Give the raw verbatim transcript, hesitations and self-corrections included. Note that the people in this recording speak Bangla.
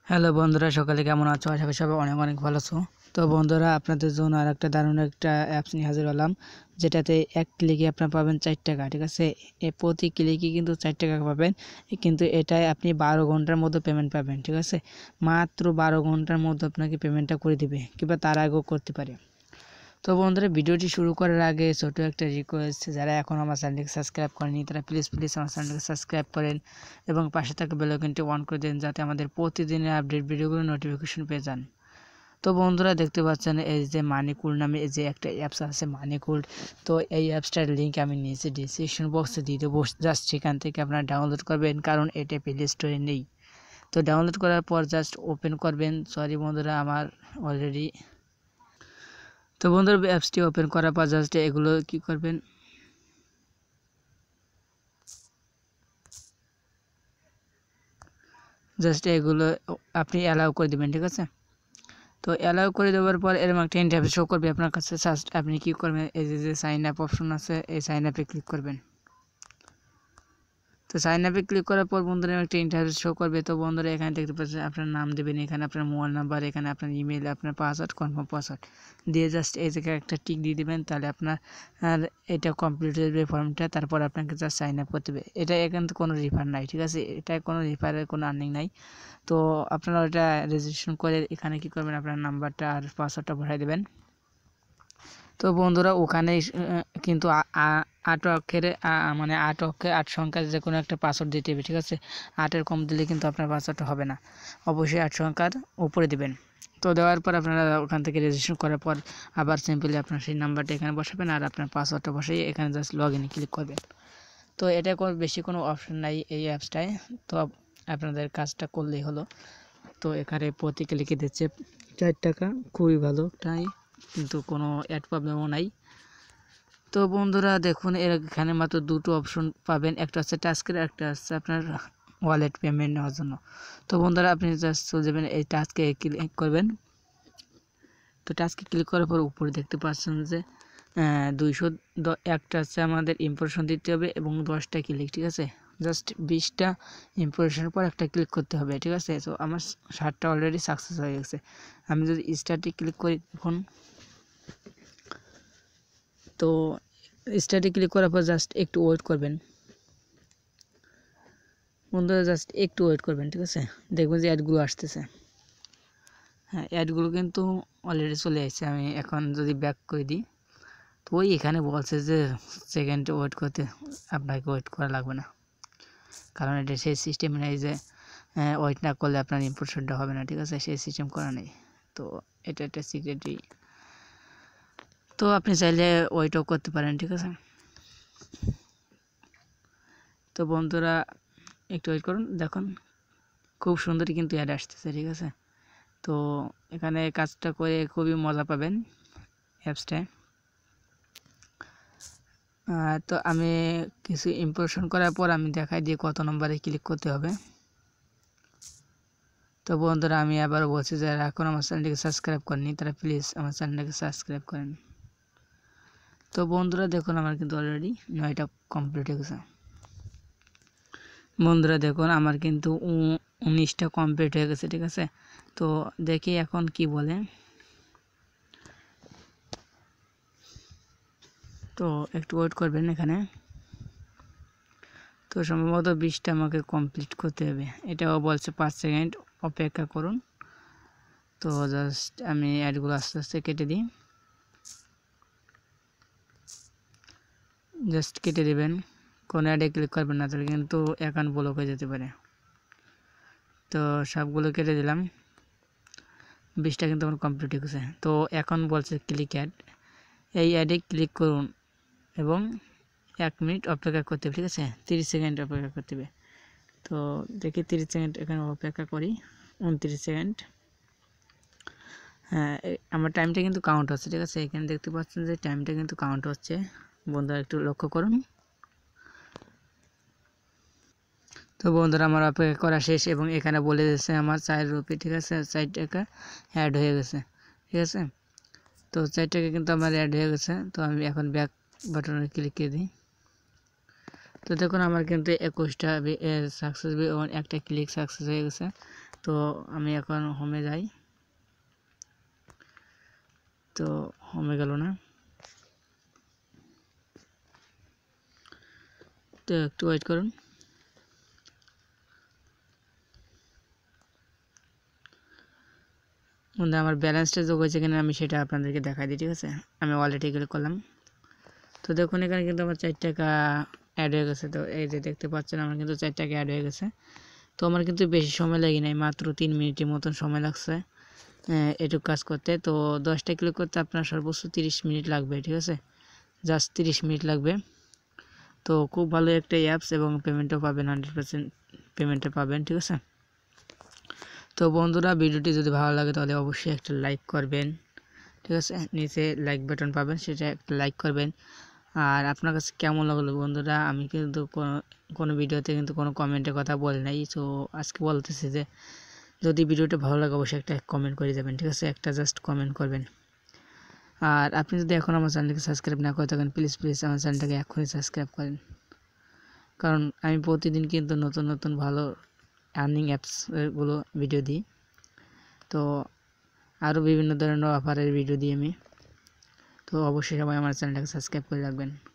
হ্যালো বন্ধুরা, সকালে কেমন আছো? আশা করি সবাই অনেক অনেক ভালো আছো। তো বন্ধুরা, আপনাদের জন্য আর একটা দারুণ একটা অ্যাপস নিয়ে হাজির হলাম, যেটাতে এক ক্লিকে আপনারা পাবেন চার টাকা। ঠিক আছে, এই প্রতি ক্লিকে কিন্তু চার টাকা পাবেন, কিন্তু এটাই আপনি বারো ঘন্টার মধ্যে পেমেন্ট পাবেন। ঠিক আছে, মাত্র বারো ঘন্টার মধ্যে আপনাকে পেমেন্টটা করে দিবে, কিংবা তার আগেও করতে পারে। তো বন্ধুরা, ভিডিওটি শুরু করার আগে ছোটো একটা রিকোয়েস্ট, যারা এখন আমার চ্যানেলটিকে সাবস্ক্রাইব করেনি তারা প্লিজ প্লিজ আমার চ্যানেলটিকে সাবস্ক্রাইব করেন এবং পাশে থাকা বেল আইকনটি অন করে দেন, যাতে আমাদের প্রতিদিনের আপডেট ভিডিওগুলো নোটিফিকেশন পেয়ে যান। তো বন্ধুরা, দেখতে পাচ্ছেন এই যে মানিকুল নামে এই যে একটা অ্যাপস আছে মানিকুল। তো এই অ্যাপসটার লিঙ্ক আমি নিচে ডিসক্রিপশন বক্সে দিয়ে দেবো, জাস্ট সেখান থেকে আপনারা ডাউনলোড করবেন, কারণ এটা প্লে স্টোরে নেই। তো ডাউনলোড করার পর জাস্ট ওপেন করবেন। সরি বন্ধুরা, আমার অলরেডি। তো বন্ধুরা, অ্যাপসটি ওপেন করার পর জাস্ট এগুলো কি করবেন, জাস্ট এগুলো আপনি অ্যালাউ করে দেবেন। ঠিক আছে, তো অ্যালাউ করে দেওয়ার পর এরকম একটা ইন্টারফেস শো করবে আপনার কাছে। জাস্ট আপনি কী করবেন, এই যে সাইন আপ অপশন আছে, এই সাইন আপে ক্লিক করবেন। তো সাইন আপে ক্লিক করার পর বন্ধুরা একটা ইন্টারফেস শো করবে। তো বন্ধুরা, এখানে দেখতে পাচ্ছেন আপনার নাম দেবেন, এখানে আপনার মোবাইল নাম্বার, এখানে আপনার ইমেল, আপনার পাসওয়ার্ড, কনফার্ম পাসওয়ার্ড দিয়ে জাস্ট এই জায়গায় একটা টিক দিয়ে দেবেন। তাহলে আপনার আর এটা কমপ্লিট হয়ে যাবে ফর্মটা। তারপর আপনাকে জাস্ট সাইন আপ করতে হবে। এটা এখানে কোনো রিফান্ড নাই। ঠিক আছে, এটা কোনো রিফারের কোনো আর্নিং নাই। তো আপনারা ওটা রেজিস্ট্রেশন করে এখানে কী করবেন, আপনার নাম্বারটা আর পাসওয়ার্ডটা পাঠিয়ে দেবেন। তো বন্ধুরা, ওখানে কিন্তু আট অক্ষরে মানে আট অক্ষরে আট সংখ্যার যে কোনো একটা পাসওয়ার্ড দিতে হবে। ঠিক আছে, আটের কম দিলে কিন্তু আপনার পাসওয়ার্ডটা হবে না, অবশ্যই আট সংখ্যার উপরে দেবেন। তো দেওয়ার পর আপনারা ওখান থেকে রেজিস্ট্রেশন করার পর আবার সিম্পলি আপনার সেই নাম্বারটা এখানে বসাবেন আর আপনার পাসওয়ার্ডটা বসিয়ে এখানে জাস্ট লগ ইনে ক্লিক করবেন। তো এটা কোনো বেশি কোনো অপশন নাই এই অ্যাপসটায়। তো আপনাদের কাজটা করলেই হলো। তো এখানে প্রতি ক্লিকে দিচ্ছে চার টাকা, খুবই ভালো তাই, কিন্তু কোনো অ্যাড প্রবলেমও নাই। তো বন্ধুরা দেখুন, এর এখানে মাত্র দুটো অপশন পাবেন, একটা হচ্ছে টাস্কের, একটা হচ্ছে আপনার ওয়ালেট পেমেন্ট নেওয়ার জন্য। তো বন্ধুরা, আপনি জাস্ট চলে যাবেন এই টাস্কে ক্লিক করবেন। তো টাস্কে ক্লিক করার পর উপরে দেখতে পাচ্ছেন যে দুইশো একটা হচ্ছে আমাদের ইমপ্রেশন দিতে হবে এবং দশটা ক্লিক। ঠিক আছে, জাস্ট বিশটা ইমপ্রেশনের পর একটা ক্লিক করতে হবে। ঠিক আছে, তো আমার ষাটটা অলরেডি সাকসেস হয়ে গেছে। আমি যদি স্টার্টে ক্লিক করি এখন, তো স্টার্টে ক্লিক করার পর জাস্ট একটু ওয়েট করবেন বন্ধুরা, জাস্ট একটু ওয়েট করবেন। ঠিক আছে, দেখবেন যে অ্যাডগুলো আসতেছে। হ্যাঁ, অ্যাডগুলো কিন্তু অলরেডি চলে আসছে। আমি এখন যদি ব্যাক করে দিই, তো ওই এখানে বলছে যে সেকেন্ড ওয়েট করতে, আপনাকে ওয়েট করা লাগবে না, কারণ এটা সেই সিস্টেম নেই যে ওয়েট না করলে আপনার ইম্প্রেশনটা হবে না। ঠিক আছে, সেই সিস্টেম করা নেই। তো এটা একটা সিক্রেটই, তো আপনি চাইলে ওয়েটও করতে পারেন। ঠিক আছে, তো বন্ধুরা একটু ওয়েট করুন, দেখুন খুব সুন্দরই কিন্তু অ্যাড আসতেছে। ঠিক আছে, তো এখানে কাজটা করে খুবই মজা পাবেন অ্যাপসটায়। তো আমি কিছু ইমপ্রেশন করার পর আমি দেখাই দিই কত নম্বরে ক্লিক করতে হবে। তো বন্ধুরা, আমি আবার বলছি যারা এখন আমার চ্যানেলটিকে সাবস্ক্রাইব করেনি তারা প্লিজ আমার চ্যানেলটিকে সাবস্ক্রাইব করেন। তো বন্ধুরা দেখুন, আমার কিন্তু অলরেডি নয়টা কমপ্লিট হয়ে গেছে। বন্ধুরা দেখুন, আমার কিন্তু উনিশটা কমপ্লিট হয়ে গেছে। ঠিক আছে, তো দেখি এখন কি বলে। তো একটু ওয়েট করবেন এখানে। তো সম্ভবত বিশটা আমাকে কমপ্লিট করতে হবে, এটাও বলছে পাঁচ সেকেন্ড অপেক্ষা করুন। তো জাস্ট আমি অ্যাডগুলো আস্তে আস্তে কেটে দিই, জাস্ট কেটে দেবেন, কোনো অ্যাডে ক্লিক করবেন না, তাহলে কিন্তু অ্যাকাউন্ট ব্লক হয়ে যেতে পারে। তো সবগুলো কেটে দিলাম, বিশটা কিন্তু আমার কমপ্লিট হয়ে গেছে। তো এখন বলছে ক্লিক অ্যাড, এই অ্যাডে ক্লিক করুন এবং এক মিনিট অপেক্ষা করতে হবে। ঠিক আছে, তিরিশ সেকেন্ড অপেক্ষা করতে হবে। তো দেখি তিরিশ সেকেন্ড এখানে অপেক্ষা করি, উনত্রিশ সেকেন্ড। হ্যাঁ, আমার টাইমটা কিন্তু কাউন্ট হচ্ছে। ঠিক আছে, এখানে দেখতে পাচ্ছেন যে টাইমটা কিন্তু কাউন্ট হচ্ছে, বন্ধুরা একটু লক্ষ্য করুন। তো বন্ধুরা, আমার অপেক্ষা করা শেষ এবং এখানে বলে দিচ্ছে আমার চার রুপি। ঠিক আছে, চার টাকা অ্যাড হয়ে গেছে। ঠিক আছে, তো চার টাকা কিন্তু আমার অ্যাড হয়ে গেছে। তো আমি এখন ব্যাক বাটনে ক্লিক করে দিই। তো দেখুন আমার কিন্তু একুশটা সাকসেস এবং একটা ক্লিক সাকসেস হয়ে গেছে। তো আমি এখন হোমে যাই, তো হোমে গেল না, তো একটু ওয়েট করুন। বন্ধু আমার ব্যালেন্সটা যোগ হয়েছে কিনা আমি সেটা আপনাদেরকে দেখাই দিই, ঠিক আছে। আমি ওয়ালেটে ক্লিক করলাম, তো দেখুন এখানে কিন্তু আমার চার টাকা অ্যাড হয়ে গেছে। তো এই যে দেখতে পাচ্ছেন আমার কিন্তু চার টাকা অ্যাড হয়ে গেছে। তো আমার কিন্তু বেশি সময় লাগে নাই, মাত্র তিন মিনিটের মতন সময় লাগছে এটুকু কাজ করতে। তো দশটা ক্লিক করতে আপনার সর্বোচ্চ তিরিশ মিনিট লাগবে, ঠিক আছে, জাস্ট তিরিশ মিনিট লাগবে। তো খুব ভালো একটা অ্যাপস এবং পেমেন্টও পাবেন, হান্ড্রেড পার্সেন্ট পেমেন্টও পাবেন, ঠিক আছে। তো বন্ধুরা ভিডিওটি যদি ভালো লাগে তাহলে অবশ্যই একটা লাইক করবেন, ঠিক আছে, নিচে লাইক বাটন পাবেন, সেটা একটা লাইক করবেন। আর আপনার কাছে কেমন লাগলো বন্ধুরা, আমি কিন্তু কোনো ভিডিওতে কিন্তু কোনো কমেন্টের কথা বলি নাই। তো আজকে বলতেছি যে যদি ভিডিওটা ভালো লাগে অবশ্যই একটা কমেন্ট করে যাবেন, ঠিক আছে, একটা জাস্ট কমেন্ট করবেন। আর আপনি যদি এখন আমার চ্যানেলকে সাবস্ক্রাইব না করে থাকেন প্লিজ প্লিজ আমার চ্যানেলটাকে এখনই সাবস্ক্রাইব করেন, কারণ আমি প্রতিদিন কিন্তু নতুন নতুন ভালো আর্নিং অ্যাপসগুলো ভিডিও দিই। তো আরও বিভিন্ন ধরনের অফারের ভিডিও দিই আমি। তো অবশ্যই সবাই আমার চ্যানেলটাকে সাবস্ক্রাইব করে রাখবেন।